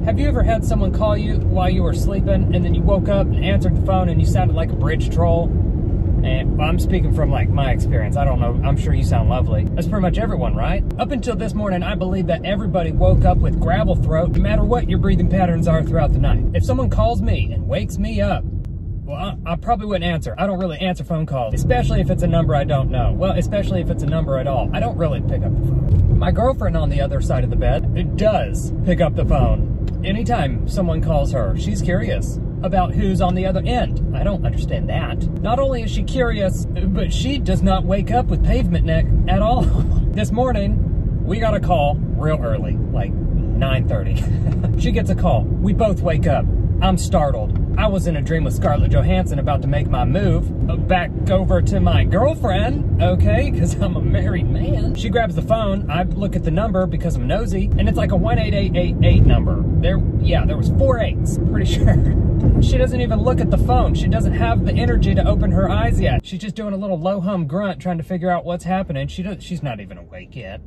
Have you ever had someone call you while you were sleeping and then you woke up and answered the phone and you sounded like a bridge troll? And I'm speaking from like my experience. I don't know. I'm sure you sound lovely. That's pretty much everyone, right? Up until this morning, I believe that everybody woke up with gravel throat, no matter what your breathing patterns are throughout the night. If someone calls me and wakes me up, well, I probably wouldn't answer. I don't really answer phone calls, especially if it's a number I don't know. Well, especially if it's a number at all. I don't really pick up the phone. My girlfriend on the other side of the bed does pick up the phone. Anytime someone calls her, she's curious about who's on the other end. I don't understand that. Not only is she curious, but she does not wake up with pavement neck at all. This morning, we got a call real early, like 9:30. She gets a call. We both wake up. I'm startled. I was in a dream with Scarlett Johansson about to make my move back over to my girlfriend, okay, because I'm a married man. She grabs the phone. I look at the number because I'm nosy, and it's like a 18888 number. There was 4 8s, pretty sure. She doesn't even look at the phone. She doesn't have the energy to open her eyes yet. She's just doing a little low hum grunt trying to figure out what's happening. She's not even awake yet.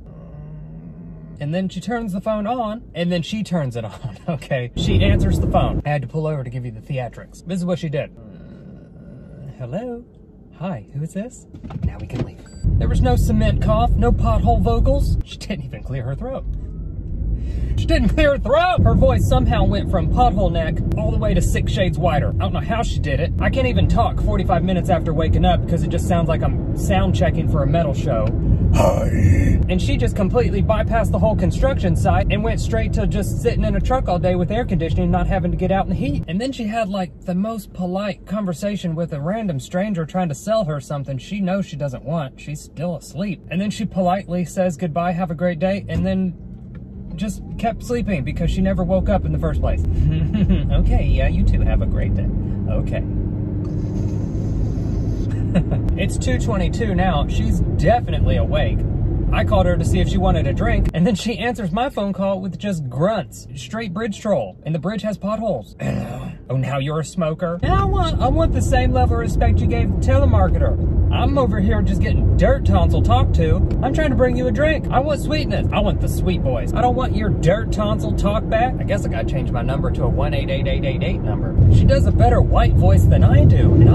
And then she turns the phone on, and then she turns it on, okay? She answers the phone. I had to pull over to give you the theatrics. This is what she did. Hello? Hi, who is this? Now we can leave. There was no cement cough, no pothole vocals. She didn't even clear her throat. She didn't clear her throat! Her voice somehow went from pothole neck all the way to 6 shades wider. I don't know how she did it. I can't even talk 45 minutes after waking up because it just sounds like I'm sound checking for a metal show. Hi. And she just completely bypassed the whole construction site and went straight to just sitting in a truck all day with air conditioning, not having to get out in the heat. And then she had like the most polite conversation with a random stranger trying to sell her something she knows she doesn't want. She's still asleep. And then she politely says goodbye, have a great day, and then just kept sleeping because she never woke up in the first place. Okay, yeah, you too have a great day. Okay. It's 2:22 now. She's definitely awake. I called her to see if she wanted a drink, and then she answers my phone call with just grunts. Straight bridge troll. And the bridge has potholes. Oh, now you're a smoker? Now I want the same level of respect you gave the telemarketer. I'm over here just getting dirt tonsil talked to. I'm trying to bring you a drink. I want sweetness. I want the sweet voice. I don't want your dirt tonsil talk back. I guess I gotta change my number to a 1888888 number. She does a better white voice than I do, and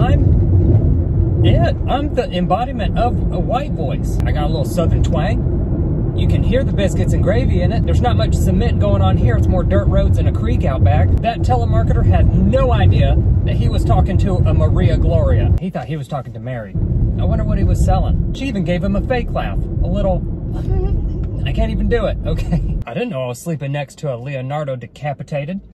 I'm the embodiment of a white voice. I got a little southern twang. You can hear the biscuits and gravy in it. There's not much cement going on here. It's more dirt roads and a creek out back. That telemarketer had no idea that he was talking to a Maria Gloria. He thought he was talking to Mary. I wonder what he was selling. She even gave him a fake laugh. A little... I can't even do it, okay? I didn't know I was sleeping next to a Leonardo decapitated.